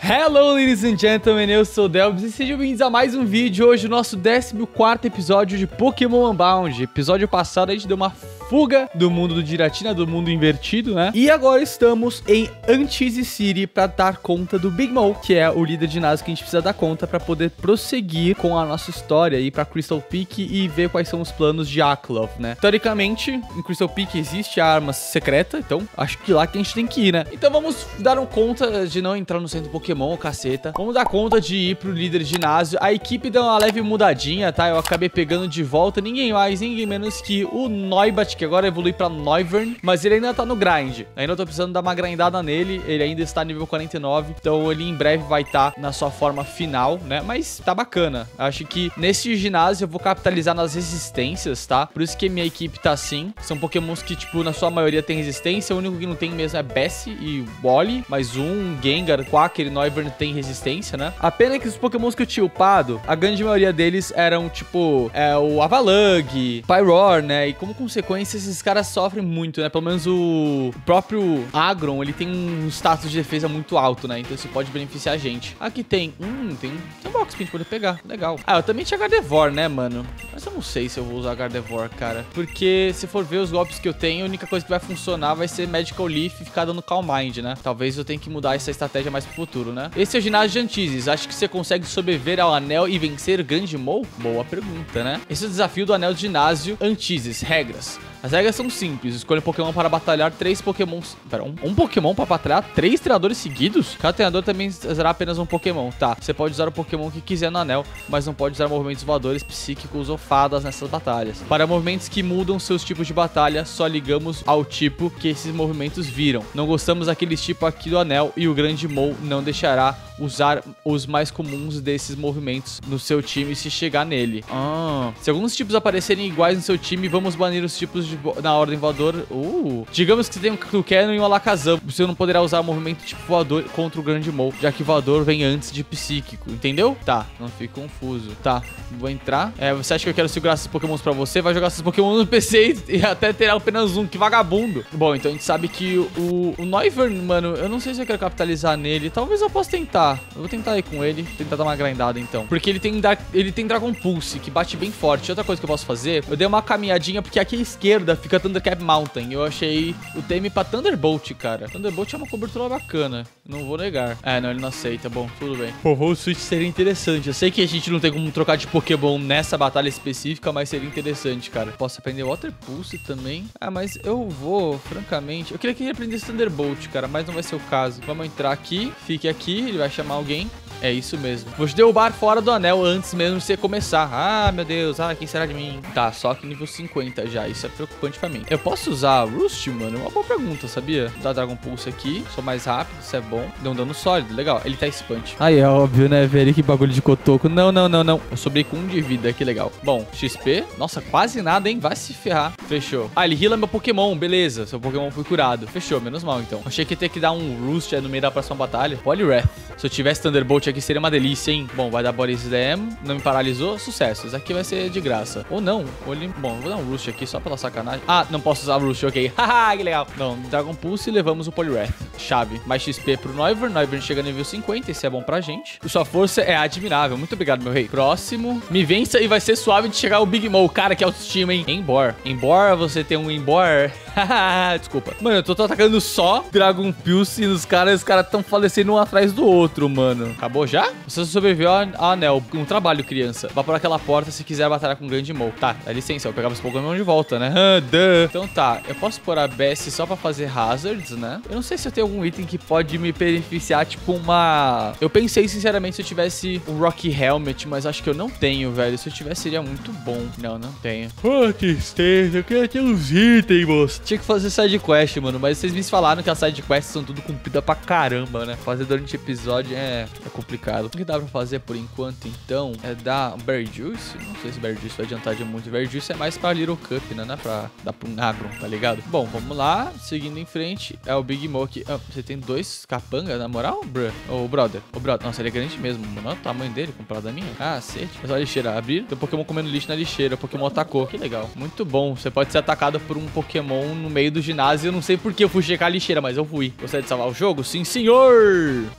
Hello, ladies and gentlemen, eu sou o Delbs e sejam bem-vindos a mais um vídeo. Hoje o nosso 14º episódio de Pokémon Unbound. Episódio passado a gente deu uma fuga do mundo do Giratina, do mundo invertido, né? E agora estamos em Antize City pra dar conta do Big Mole, que é o líder de ginásio que a gente precisa dar conta pra poder prosseguir com a nossa história, ir pra Crystal Peak e ver quais são os planos de Aklov, né? Teoricamente, em Crystal Peak existe a arma secreta, então acho que lá que a gente tem que ir, né? Então vamos dar conta de não entrar no centro Pokémon, caceta. Vamos dar conta de ir pro líder de ginásio. A equipe deu uma leve mudadinha, tá? Eu acabei pegando de volta ninguém mais, ninguém menos que o Noibat, que agora evolui pra Noivern, mas ele ainda tá no grind. Ainda tô precisando dar uma grindada nele, ele ainda está nível 49, então ele em breve vai estar na sua forma final, né? Mas tá bacana. Acho que nesse ginásio eu vou capitalizar nas resistências, tá? Por isso que minha equipe tá assim. São pokémons que, tipo, na sua maioria tem resistência, o único que não tem mesmo é Bessie e Wally, mas Gengar, Quacker e Noivern tem resistência, né? A pena é que os pokémons que eu tinha upado, a grande maioria deles eram, tipo, o Avalugg, Pyroar, né? E como consequência, esses caras sofrem muito, né? Pelo menos o próprio Agron, ele tem um status de defesa muito alto, né? Então isso pode beneficiar a gente. Aqui tem tem um box pra gente poder pegar. Legal. Ah, eu também tinha Gardevoir, né, mano? Mas eu não sei se eu vou usar Gardevoir, cara. Porque se for ver os golpes que eu tenho, a única coisa que vai funcionar vai ser Magical Leaf e ficar dando Calm Mind, né? Talvez eu tenha que mudar essa estratégia mais pro futuro, né? Esse é o ginásio de Antizes. Acho que você consegue sobreviver ao anel e vencer Grande Mole? Boa pergunta, né? Esse é o desafio do anel de ginásio Antizes. Regras. As regras são simples. Escolha um Pokémon para batalhar 3 Pokémons. Pera, um Pokémon para batalhar 3 treinadores seguidos? Cada treinador também usará apenas um Pokémon. Tá, você pode usar o Pokémon que quiser no anel, mas não pode usar movimentos voadores, psíquicos ou fadas nessas batalhas. Para movimentos que mudam seus tipos de batalha, só ligamos ao tipo que esses movimentos viram. Não gostamos daqueles tipo aqui do anel e o Grande Mole não deixará usar os mais comuns desses movimentos no seu time se chegar nele. Se alguns tipos aparecerem iguais no seu time, vamos banir os tipos na ordem voadora. Digamos que você tem um Tucano e um Alakazam. Você não poderá usar o movimento tipo voador contra o Grande Mole, já que voador vem antes de psíquico. Entendeu? Tá, não fique confuso. Tá, vou entrar. Você acha que eu quero segurar esses pokémons pra você? Vai jogar esses pokémons no PC e até terá apenas um. Que vagabundo. Bom, então a gente sabe que o Noivern, mano, eu não sei se eu quero capitalizar nele. Talvez eu possa tentar. Eu vou tentar ir com ele, tentar dar uma grindada então. Porque ele tem Dragon Pulse, que bate bem forte. Outra coisa que eu posso fazer, eu dei uma caminhadinha porque aqui à esquerda fica Thundercap Mountain. Eu achei o TM pra Thunderbolt, cara. Thunderbolt é uma cobertura bacana, não vou negar. Não, ele não aceita. Bom, tudo bem. Pô, o Switch seria interessante. Eu sei que a gente não tem como trocar de Pokémon nessa batalha específica, mas seria interessante, cara. Posso aprender Water Pulse também. Mas eu vou, francamente... Eu queria que ele aprendesse Thunderbolt, cara, mas não vai ser o caso. Vamos entrar aqui. Fique aqui, ele vai chamar alguém. É isso mesmo. Vou te derrubar fora do anel antes mesmo de você começar. Ah, meu Deus. Quem será de mim? Tá, só que nível 50 já. Isso é preocupante pra mim. Eu posso usar Roost, mano? É uma boa pergunta, sabia? Dá Dragon Pulse aqui. Sou mais rápido. Isso é bom. Deu um dano sólido. Legal. Ele tá Expand. Aí é óbvio, né, velho? Que bagulho de cotoco. Não. Eu sobrei com 1 de vida. Que legal. Bom, XP. Nossa, quase nada, hein? Vai se ferrar. Fechou. Ele heala meu Pokémon. Beleza. Seu Pokémon foi curado. Fechou. Menos mal, então. Achei que ia ter que dar um Roost no meio da próxima batalha. Poliwrath. Se eu tivesse Thunderbolt aqui, seria uma delícia, hein? Bom, vai dar Body Slam. Não me paralisou. Sucesso. Isso aqui vai ser de graça. Ou não. Bom, vou dar um Roost aqui só pela sacanagem. Não posso usar o Roost. Ok. Haha, que legal. Não, Dragon Pulse e levamos o Poliwrath. Chave. Mais XP pro Noivern. Noivern chega no nível 50. Esse é bom pra gente. Sua força é admirável. Muito obrigado, meu rei. Próximo. Me vença e vai ser suave de chegar o Big Mole. Cara, que autoestima, hein? Embora você tem um Embora. Desculpa. Mano, eu tô atacando só Dragon Pulse nos caras. Os caras tão falecendo um atrás do outro, mano. Acabou já? Você sobreviveu ao anel. Um trabalho, criança. Vá por aquela porta se quiser batalhar com o Grande Mole. Tá, dá licença. Eu pegava esse Pokémon de volta, né? Então tá. Eu posso pôr a Bessie só pra fazer Hazards, né? Eu não sei se eu tenho algum item que pode me beneficiar, tipo uma... Eu pensei, sinceramente, se eu tivesse um Rocky Helmet, mas acho que eu não tenho, velho. Se eu tivesse, seria muito bom. Não tenho. Tristeza. Eu queria ter uns itens, moço. Tinha que fazer side quest, mano. Mas vocês me falaram que as side quests são tudo cumpridas pra caramba, né? Fazer durante o episódio é complicado. O que dá pra fazer por enquanto, então, é dar Berry Juice. Não sei se Berry Juice vai adiantar de muito. Berry Juice é mais pra Little Cup, né? Não é pra dar pra um Agron, tá ligado? Bom, vamos lá. Seguindo em frente, é o Big Mole aqui. Você tem 2 capangas, na moral, bro? Brother. Nossa, ele é grande mesmo, mano. Olha o tamanho dele comparado a minha. Cacete. Mas olha a lixeira. Abrir. Tem um Pokémon comendo lixo na lixeira. O Pokémon atacou. Que legal. Muito bom. Você pode ser atacado por um Pokémon no meio do ginásio. Eu não sei por que eu fui checar a lixeira, mas eu fui. Gostaria de salvar o jogo? Sim, senhor! Bem, olha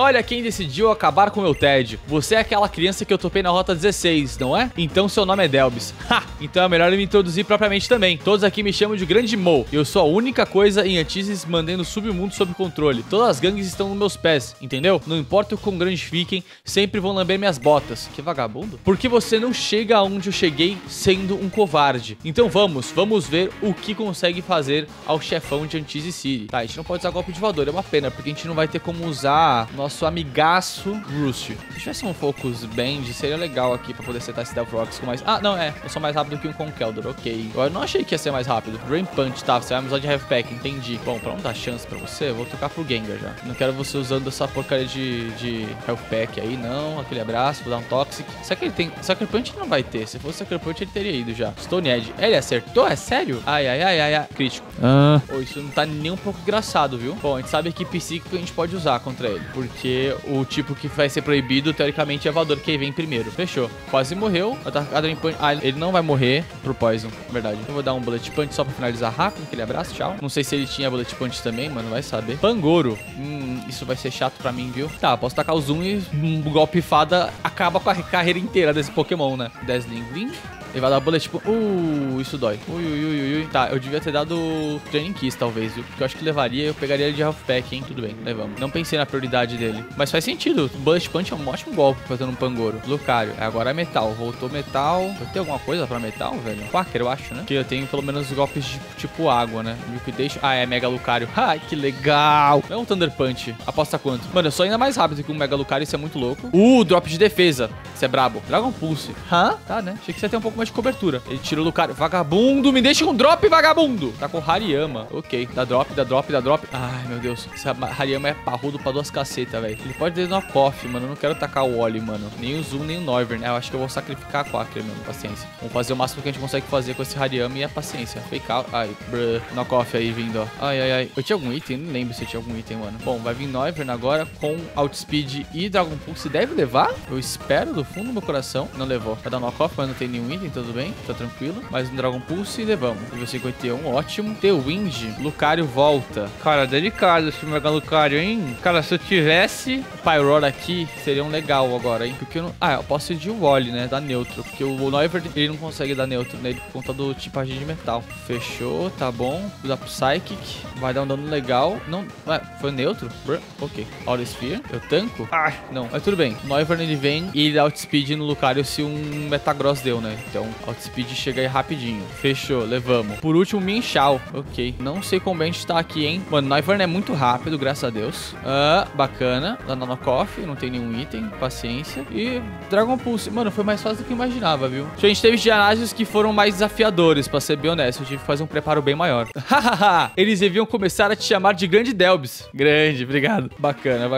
Olha quem decidiu acabar com o meu tédio. Você é aquela criança que eu topei na rota 16, não é? Então seu nome é Delbis. Ha! Então é melhor eu me introduzir propriamente também. Todos aqui me chamam de Grande Mo. Eu sou a única coisa em Antisis mantendo o submundo sob controle. Todas as gangues estão nos meus pés, entendeu? Não importa o quão grandes fiquem, sempre vão lamber minhas botas. Que vagabundo. Porque você não chega aonde eu cheguei sendo um covarde. Então vamos ver o que consegue fazer ao chefão de Antisis City. Tá, a gente não pode usar golpe de voador, é uma pena, porque a gente não vai ter como usar nosso amigaço Rússio. Se tivesse um Focus Band, seria legal aqui pra poder setar esse Stealth Rocks com mais... Ah, não, eu sou mais rápido que um Conkeldurr, ok. Eu não achei que ia ser mais rápido. Drain Punch, tá, você vai me usar de Health Pack, entendi. Bom, pra não dar chance pra você, eu vou trocar pro Gengar já. Não quero você usando essa porcaria de Health Pack aí, não. Aquele abraço, vou dar um Toxic. Será que ele tem... Sucker Punch não vai ter. Se fosse Sucker Punch, ele teria ido já. Stone Edge. Ele acertou? É sério? Ai. Crítico. Oh, isso não tá nem um pouco engraçado, viu? Bom, a gente sabe que Psíquico a gente pode usar contra ele. Porque o tipo que vai ser proibido, teoricamente, é voador, que vem primeiro. Fechou. Quase morreu. A Drain Punch... Ah, ele não vai morrer pro Poison. Verdade. Eu vou dar um Bullet Punch só pra finalizar rápido. Aquele abraço, tchau. Não sei se ele tinha Bullet Punch também, mano. Vai saber. Pangoro. Isso vai ser chato pra mim, viu? Tá, posso tacar o Zoom e um golpe fada acaba com a carreira inteira desse Pokémon, né? Dazzling. Ele vai dar bullet punch. Isso dói. Ui. Tá, eu devia ter dado Training Kiss, talvez, viu? Porque eu acho que levaria, eu pegaria ele de Health Pack, hein? Tudo bem, levamos. Não pensei na prioridade dele. Mas faz sentido. Bullet Punch é um ótimo golpe fazendo um Pangoro. Lucario. Agora é metal. Voltou metal. Vai ter alguma coisa pra metal, velho? Quacker, eu acho, né? Porque eu tenho pelo menos golpes de tipo água, né? Liquidation. Ah, é Mega Lucario. Ai, que legal. Não é um Thunder Punch. Aposta quanto? Mano, eu sou ainda mais rápido que um Mega Lucario. Isso é muito louco. Drop de defesa. Isso é brabo. Dragon Pulse. Tá, né? Achei que você ia ter um pouco mais de cobertura. Ele tirou o Lucario. Vagabundo, me deixa com drop, vagabundo. Tá com Hariyama. Ok. Dá drop. Ai, meu Deus. Esse Hariyama é parrudo pra duas cacetas, velho. Ele pode ter knock-off, mano. Eu não quero tacar o Oli, mano. Nem o Zoom, nem o Noivern. Eu acho que eu vou sacrificar a Quacker mesmo. Paciência. Vamos fazer o máximo que a gente consegue fazer com esse Hariyama e a paciência. Fake out. Ai, knock-off aí vindo, ó. Ai. Eu tinha algum item? Não lembro se eu tinha algum item, mano. Bom, vai vir Noivern agora com Outspeed e Dragon Pulse. Deve levar? Eu espero do fundo do meu coração. Não levou. Vai dar knock-off, mas não tem nenhum item, tudo bem. Tá tranquilo. Mais um Dragon Pulse e levamos. Nível 51, ótimo. Wind, Lucario volta. Cara, delicado esse Mega Lucario, hein? Cara, se eu tivesse Pyroar aqui, seria um legal agora, hein? Porque eu não... eu posso ir de Wally, né? Dar neutro. Porque o Noivern, ele não consegue dar neutro nele por conta do tipagem de metal. Fechou, tá bom. Vou dar pro Psychic. Vai dar um dano legal. Não... foi neutro? Ok. Aura Sphere. Eu tanco? Não. Mas tudo bem. O Noivern, ele vem e ele dá Outspeed no Lucario se um Metagross deu, né? Então, Outspeed chega aí rapidinho. Fechou, levamos. Por último, Minchal. Ok. Não sei como bem a gente tá aqui, hein? Mano, Noivern é muito rápido, graças a Deus. Bacana. Dá Nanocoff, não tem nenhum item. Paciência. E Dragon Pulse. Mano, foi mais fácil do que eu imaginava, viu? A gente teve ginásios que foram mais desafiadores, pra ser bem honesto. Eu tive que fazer um preparo bem maior. Hahaha. Eles deviam começar a te chamar de Grande Delbis. Grande, obrigado. Bacana.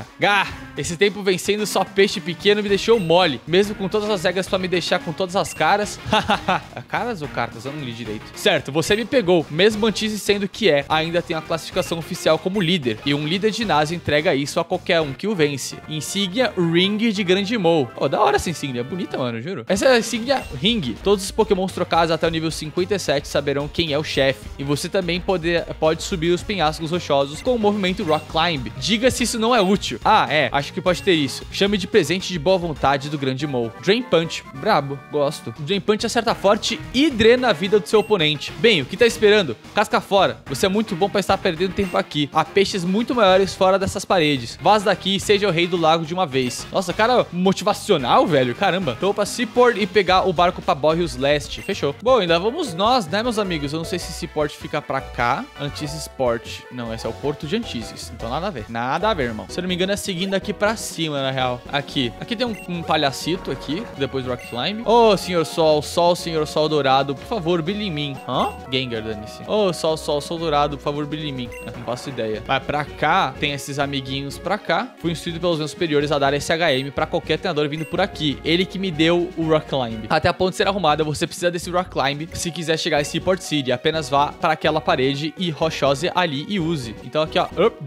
Esse tempo vencendo só peixe pequeno me deixou mole. Mesmo com todas as regras pra me deixar com todas as caras. Caras ou cartas? Eu não li direito. Certo, você me pegou. Mesmo Antisis sendo que ainda tem a classificação oficial como líder. E um líder de ginásio entrega isso a qualquer um que o vence. Insígnia Ring de Grande Mo. Da hora essa insígnia. Bonita, mano, juro. Essa é a insígnia Ring. Todos os pokémons trocados até o nível 57 saberão quem é o chefe. E você também pode subir os penhascos rochosos com o movimento Rock Climb. Diga se isso não é útil. Acho que pode ter isso. Chame de presente de boa vontade do Grande Mo. Drain Punch. Brabo. Gosto. Drain Punch acerta forte e drena a vida do seu oponente. Bem, o que tá esperando? Casca fora. Você é muito bom pra estar perdendo tempo aqui. Há peixes muito maiores fora dessas paredes. Vaza daqui e seja o rei do lago de uma vez. Nossa, cara motivacional, velho. Caramba. Então pra Seaport e pegar o barco pra Boreals Leste. Fechou. Bom, ainda vamos nós, né, meus amigos? Eu não sei se Seaport fica pra cá. Antisis Port. Não, esse é o porto de Antisis. Então nada a ver. Nada a ver, irmão. Se eu não me engano, é seguindo aqui pra cima, na real. Aqui. Aqui tem um palhacito aqui. Depois do Rock Climb. Senhor Sol, Senhor Sol Dourado, por favor, brilhe em mim. Gengar, dane-se. Sol Dourado, por favor, brilhe em mim. Não faço ideia. Vai pra cá, tem esses amiguinhos pra cá. Fui instruído pelos meus superiores a dar esse HM pra qualquer treinador vindo por aqui. Ele que me deu o Rock Climb. Até a ponte ser arrumada, você precisa desse Rock Climb se quiser chegar em Seaport City. Apenas vá para aquela parede e rochosa ali e use. Então aqui, ó.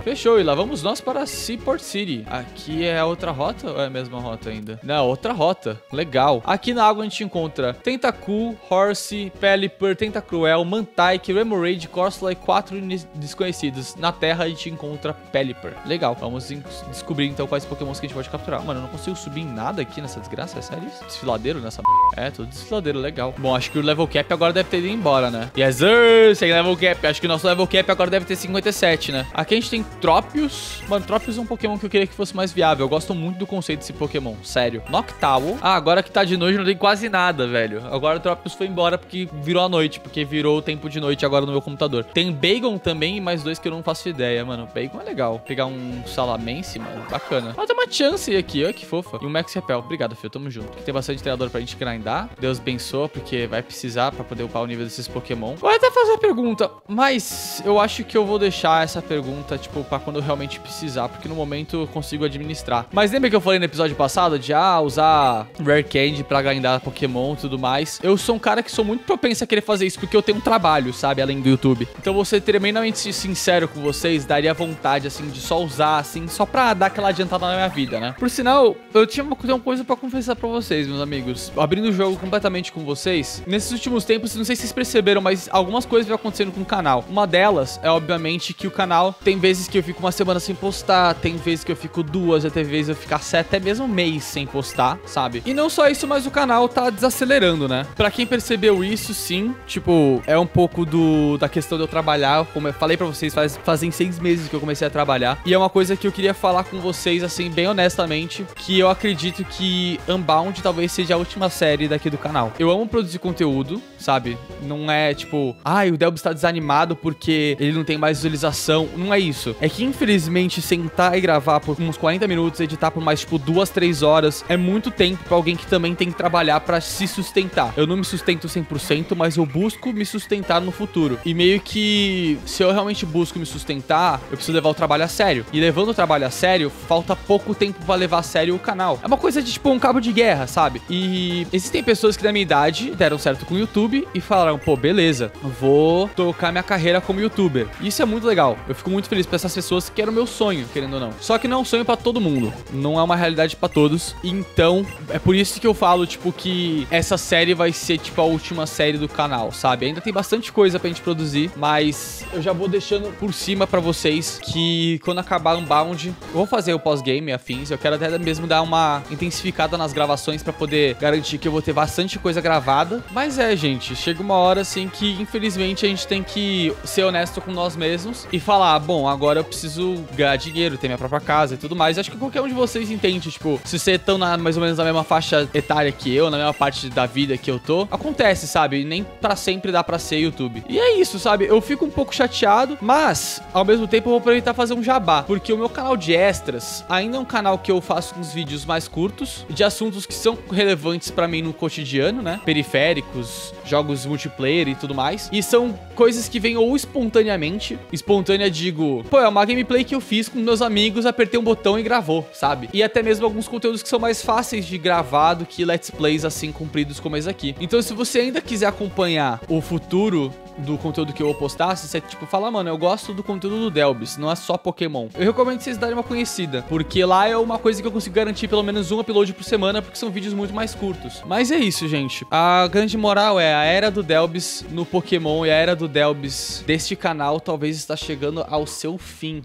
Fechou, e lá vamos nós para Seaport City. Aqui é a outra rota ou é a mesma rota ainda? Não, outra rota. Legal. Aqui na água a gente encontra Tentacool, Horsey, Pelipper, Tentacruel, Mantike, Remoraid, Corsola e 4 desconhecidos. Na terra a gente encontra Pelipper. Legal. Vamos descobrir então quais pokémons que a gente pode capturar. Mano, eu não consigo subir em nada aqui nessa desgraça, é sério isso? Desfiladeiro nessa é, tudo desfiladeiro, legal. Bom, acho que o level cap agora deve ter ido embora, né? Yes, sir! Sem level cap. Acho que o nosso level cap agora deve ter 57, né? Aqui a gente tem Tropius. Mano, Tropius é um Pokémon que eu queria que fosse mais viável. Eu gosto muito do conceito desse Pokémon, sério. Noctowl. Ah, agora que tá de noite não tem quase nada, velho. Agora o Tropius foi embora porque virou a noite, porque virou o tempo de noite agora no meu computador. Tem Bagon também e mais 2 que eu não faço ideia, mano. Bagon é legal. Pegar um Salamence, mano, bacana. Ah, tem uma chance aqui, olha que fofa. E um Max Repel. Obrigado, filho, tamo junto. Aqui tem bastante treinador pra gente grindar. Deus abençoe, porque vai precisar pra poder upar o nível desses Pokémon. Vou até fazer a pergunta, mas eu acho que eu vou deixar essa pergunta, tipo, pra quando eu realmente precisar, porque no momento eu consigo administrar. Mas lembra que eu falei no episódio passado de, usar Rare Candy pra grindar Pokémon e tudo mais? Eu sou um cara que sou muito propenso a querer fazer isso, porque eu tenho um trabalho, sabe, além do YouTube. Então, vou ser tremendamente sincero com vocês, daria vontade, assim, de só usar, assim, só pra dar aquela adiantada na minha vida, né? Por sinal, eu tinha uma coisa pra confessar pra vocês, meus amigos. Abrindo o jogo completamente com vocês, nesses últimos tempos, não sei se vocês perceberam, mas algumas coisas vêm acontecendo com o canal. Uma delas é, obviamente, que o canal tem vezes que eu fico uma semana sem postar, tem vezes que eu fico 2, até vezes eu fico até mesmo um mês sem postar, sabe? E não só isso, mas o canal tá desacelerando, né? Pra quem percebeu isso, sim, tipo, é um pouco da questão de eu trabalhar. Como eu falei pra vocês, fazem 6 meses que eu comecei a trabalhar. E é uma coisa que eu queria falar com vocês, assim, bem honestamente, que eu acredito que Unbound talvez seja a última série daqui do canal. Eu amo produzir conteúdo, sabe? Não é tipo, o Delbs tá desanimado porque ele não tem mais visualização. Não é isso. É que, infelizmente, sentar e gravar por uns 40 minutos, editar por mais, tipo, 2, 3 horas, é muito tempo pra alguém que também tem que trabalhar pra se sustentar. Eu não me sustento 100%, mas eu busco me sustentar no futuro. E meio que, se eu realmente busco me sustentar, eu preciso levar o trabalho a sério. E levando o trabalho a sério, falta pouco tempo pra levar a sério o canal. É uma coisa de, tipo, um cabo de guerra, sabe? E existem pessoas que da minha idade deram certo com o YouTube e falaram, pô, beleza, vou tocar minha carreira como youtuber. E isso é muito legal. Eu fico muito feliz por essas pessoas, que era o meu sonho, querendo ou não. Só que não é um sonho pra todo mundo. Não é uma realidade pra todos. Então, é por isso que eu falo, tipo, que essa série vai ser, tipo, a última série do canal, sabe? Ainda tem bastante coisa pra gente produzir, mas eu já vou deixando por cima pra vocês que quando acabar Unbound, eu vou fazer o pós-game, afins. Eu quero até mesmo dar uma intensificada nas gravações pra poder garantir que eu vou ter bastante coisa gravada. Mas gente, chega uma hora, assim, que infelizmente a gente tem que ser honesto com nós mesmos e falar, bom, agora eu preciso ganhar dinheiro, ter minha própria casa e tudo mais. Acho que qualquer um de vocês entende, tipo, se vocês estão mais ou menos na mesma faixa etária que eu, na mesma parte da vida que eu tô, acontece, sabe? Nem pra sempre dá pra ser YouTube. E é isso, sabe? Eu fico um pouco chateado, mas, ao mesmo tempo, eu vou aproveitar e fazer um jabá, porque o meu canal de extras ainda é um canal que eu faço uns vídeos mais curtos, de assuntos que são relevantes pra mim no cotidiano, né? Periféricos, jogos multiplayer e tudo mais. E são coisas que vêm ou espontaneamente. Espontânea, digo, pô, é uma gameplay que eu fiz com meus amigos, apertei um botão e gravou, sabe? E até mesmo alguns conteúdos que são mais fáceis de gravar do que let's plays assim compridos como esse aqui. Então, se você ainda quiser acompanhar o futuro do conteúdo que eu vou postar, se você, tipo, falar, mano, eu gosto do conteúdo do Delbs, não é só Pokémon, eu recomendo vocês darem uma conhecida, porque lá é uma coisa que eu consigo garantir pelo menos um upload por semana, porque são vídeos muito mais curtos. Mas é isso, gente. A grande moral é, a era do Delbs no Pokémon e a era do Delbs deste canal talvez está chegando ao seu fim.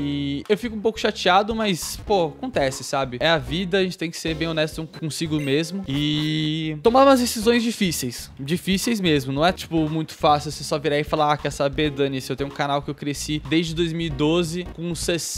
E eu fico um pouco chateado, mas, pô, acontece, sabe? É a vida, a gente tem que ser bem honesto consigo mesmo e tomar umas decisões difíceis. Difíceis mesmo, não é, tipo, muito fácil você só virar e falar, quer saber, Dani, se eu tenho um canal que eu cresci desde 2012 com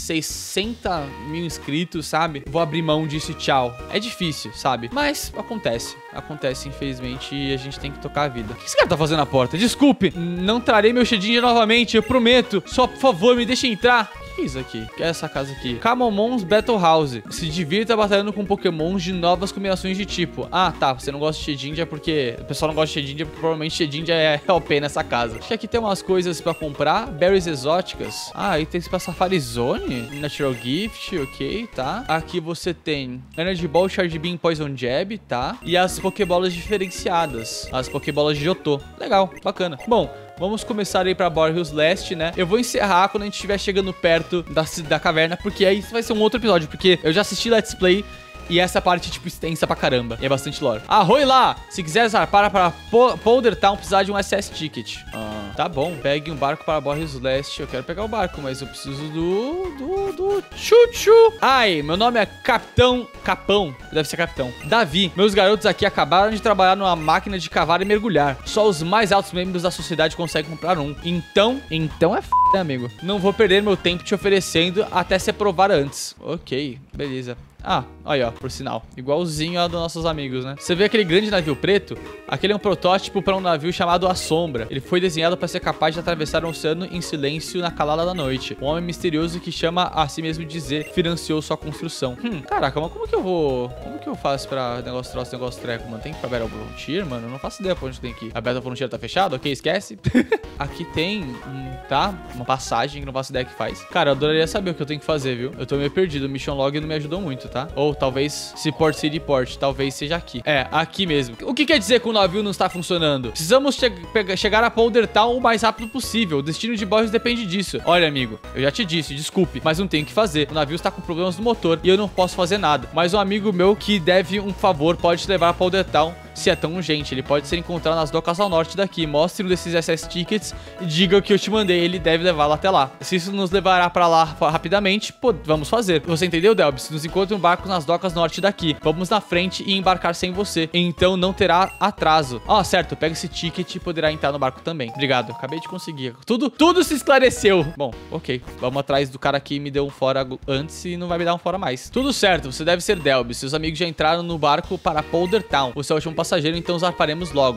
60 mil inscritos, sabe? Vou abrir mão disso e tchau. É difícil, sabe? Mas acontece. Acontece, infelizmente, e a gente tem que tocar a vida. O que esse cara tá fazendo na porta? Desculpe, não trarei meu Shedinja novamente, eu prometo. Só, por favor, me deixe entrar. O que é isso aqui? O que é essa casa aqui? Camomons Battle House. Se divirta batalhando com pokémons de novas combinações de tipo. Ah, tá. Você não gosta de Shedinja porque... O pessoal não gosta de Shedinja porque provavelmente Shedinja é OP nessa casa. Acho que aqui tem umas coisas pra comprar. Berries exóticas. Ah, itens pra Safari Zone. Natural Gift, ok, tá. Aqui você tem Energy Ball, Charge Beam, Poison Jab, tá. E as Pokébolas diferenciadas. As Pokébolas de Johto. Legal, bacana. Bom, Vamos começar aí pra Borrios Leste, né? Eu vou encerrar quando a gente estiver chegando perto da caverna, porque aí vai ser um outro episódio, porque eu já assisti Let's Play e essa parte, tipo, extensa pra caramba. E é bastante lore. Arroi lá! Se quiser zarpar para Powder Town, precisar de um SS Ticket. Tá bom. Pegue um barco para Borrios Leste. Eu quero pegar o barco, mas eu preciso do Chuchu. Ai, meu nome é Capão. Deve ser Capitão. Davi. Meus garotos aqui acabaram de trabalhar numa máquina de cavar e mergulhar. Só os mais altos membros da sociedade conseguem comprar um. Então é f***, né, amigo? Não vou perder meu tempo te oferecendo até se aprovar antes. Ok, beleza. Ah, aí ó, por sinal. Igualzinho a dos nossos amigos, né? Você vê aquele grande navio preto? Aquele é um protótipo para um navio chamado A Sombra. Ele foi desenhado para ser capaz de atravessar o oceano em silêncio na calada da noite. Um homem misterioso que chama a si mesmo dizer financiou sua construção. Caraca, mas como que eu faço pra negócio treco, mano? Tem que ir pra Battle Frontier, mano? Eu não faço ideia pra onde tem que ir. A Battle Frontier tá fechada? Ok, esquece. Aqui tem, tá? Uma passagem que não faço ideia que faz. Cara, eu adoraria saber o que eu tenho que fazer, viu? Eu tô meio perdido. O Mission Log não me ajudou muito, tá? Ou talvez, se Port City Port, talvez seja aqui. É, aqui mesmo. O que quer dizer que o navio não está funcionando? Precisamos chegar a Powder Town o mais rápido possível. O destino de Borrios depende disso. Olha, amigo, eu já te disse, desculpe, mas não tenho o que fazer. O navio está com problemas no motor e eu não posso fazer nada. Mas um amigo meu que deve um favor pode te levar a Powder Town. Se é tão urgente, ele pode ser encontrado nas docas ao norte daqui. Mostre um desses SS Tickets e diga o que eu te mandei. Ele deve levá-lo até lá. Se isso nos levará pra lá rapidamente, pô, vamos fazer. Você entendeu, Delbs? Nos encontra um barco nas docas norte daqui. Vamos na frente e embarcar sem você. Então não terá atraso. Certo. Pega esse ticket e poderá entrar no barco também. Obrigado. Acabei de conseguir. Tudo se esclareceu. Bom, ok. Vamos atrás do cara que me deu um fora antes e não vai me dar um fora mais. Tudo certo. Você deve ser Delbs. Seus amigos já entraram no barco para Powder Town. Você é o último passageiro, então zarparemos logo.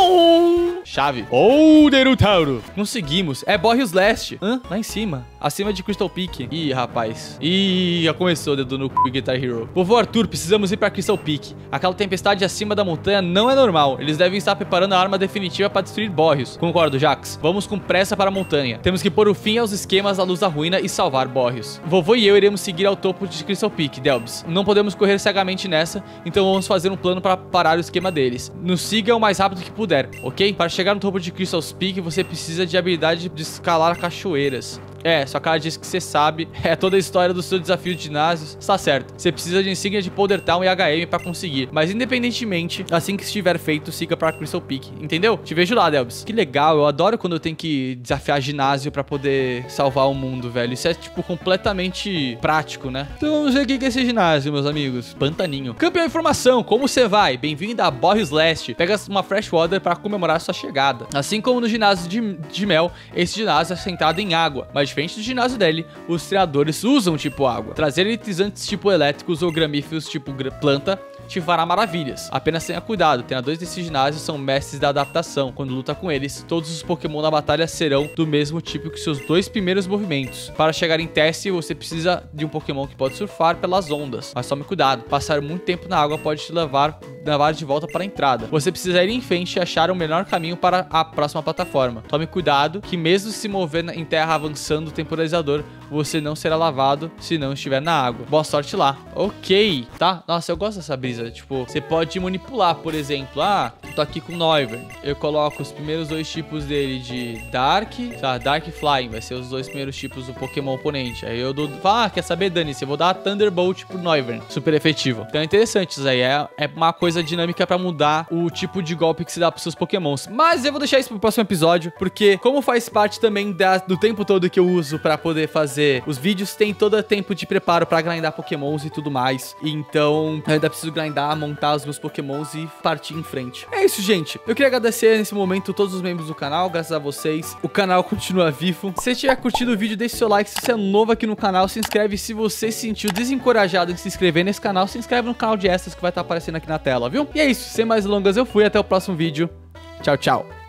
Zoom! Chave. Derutauro. Conseguimos. É Borrios Leste. Lá em cima. Acima de Crystal Peak. Ih, rapaz. Ih, já começou o dedo no cu Guitar Hero. Vovô Arthur, precisamos ir pra Crystal Peak. Aquela tempestade acima da montanha não é normal. Eles devem estar preparando a arma definitiva para destruir Borrios. Concordo, Jax. Vamos com pressa para a montanha. Temos que pôr o fim aos esquemas da luz da ruína e salvar Borrios. Vovô e eu iremos seguir ao topo de Crystal Peak, Delbs. Não podemos correr cegamente nessa, então vamos fazer um plano para parar o esquema deles. Nos siga o mais rápido que puder, ok? Para chegar no topo de Crystal Peak, você precisa de habilidade de escalar cachoeiras. É, sua cara diz que você sabe. É toda a história do seu desafio de ginásios. Está certo. Você precisa de insígnia de Powder Town e HM pra conseguir. Mas independentemente, assim que estiver feito, siga pra Crystal Peak. Entendeu? Te vejo lá, Delbs. Que legal. Eu adoro quando eu tenho que desafiar ginásio pra poder salvar o mundo, velho. Isso é, tipo, completamente prático, né? Então vamos ver o que é esse ginásio, meus amigos. Pantaninho. Campeão Informação. Como você vai? Bem-vindo a Borrios Leste. Pega uma Freshwater pra comemorar sua chegada. Assim como no ginásio de Mel, esse ginásio é centrado em água. Mas diferente do ginásio dele, os treinadores usam tipo água. Trazer eletrizantes tipo elétricos ou gramíferos tipo planta te fará maravilhas. Apenas tenha cuidado, treinadores desse ginásio são mestres da adaptação. Quando luta com eles, todos os Pokémon na batalha serão do mesmo tipo que seus 2 primeiros movimentos. Para chegar em teste, você precisa de um Pokémon que pode surfar pelas ondas. Mas tome cuidado, passar muito tempo na água pode te levar de volta para a entrada. Você precisa ir em frente e achar o melhor caminho para a próxima plataforma. Tome cuidado que mesmo se mover em terra avançando o temporizador, você não será lavado se não estiver na água. Boa sorte lá. Ok, tá? Nossa, eu gosto dessa brisa. Tipo, você pode manipular, por exemplo. Eu tô aqui com o Noivern. Eu coloco os primeiros 2 tipos dele de Dark, tá? Dark Flying, vai ser os 2 primeiros tipos do Pokémon oponente. Aí eu dou... quer saber, Dani-se? Eu vou dar Thunderbolt pro Noivern. Super efetivo. Então é interessante isso aí. É uma coisa dinâmica pra mudar o tipo de golpe que se dá pros seus Pokémons. Mas eu vou deixar isso pro próximo episódio, porque como faz parte também do tempo todo que eu uso pra poder fazer os vídeos, tem todo tempo de preparo pra grindar Pokémons e tudo mais. Então, eu ainda preciso grindar, montar os meus Pokémons e partir em frente. É isso, gente. Eu queria agradecer nesse momento todos os membros do canal. Graças a vocês, o canal continua vivo. Se você tiver curtido o vídeo, deixe seu like. Se você é novo aqui no canal, se inscreve. Se você se sentiu desencorajado em se inscrever nesse canal, se inscreve no canal de extras que vai estar aparecendo aqui na tela, viu? E é isso. Sem mais delongas, eu fui. Até o próximo vídeo. Tchau, tchau.